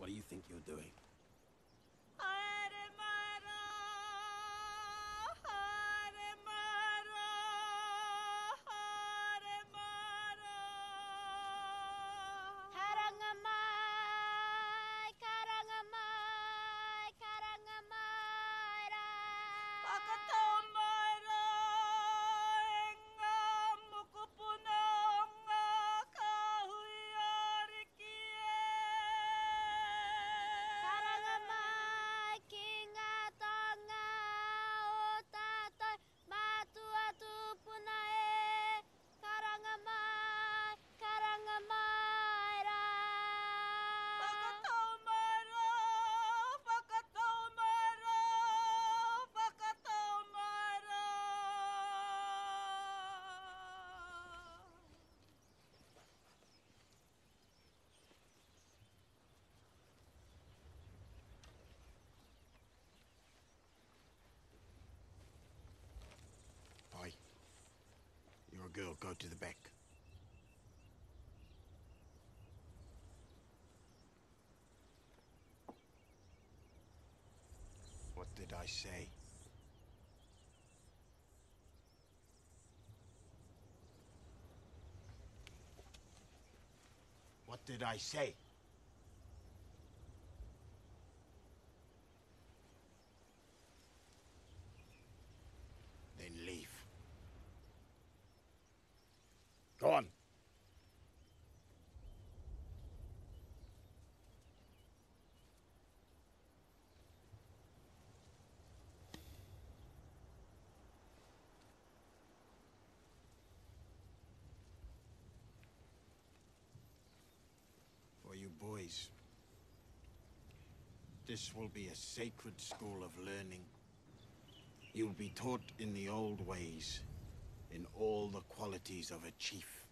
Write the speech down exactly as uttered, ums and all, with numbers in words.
do you think you're doing? Karangamai, karangamai, karangamai ra. Pakatamara enga mukupunonga kahuyarikie. Karangamai, kinga tonga otatoi matua tu punae. Karangamai, karangamai ra. Pakatamara, pakatamara, pakatamara. Boy, you're a girl. Go to the back. What did I say? What did I say? Then leave. Go on. For you boys, this will be a sacred school of learning. You'll be taught in the old ways, in all the qualities of a chief.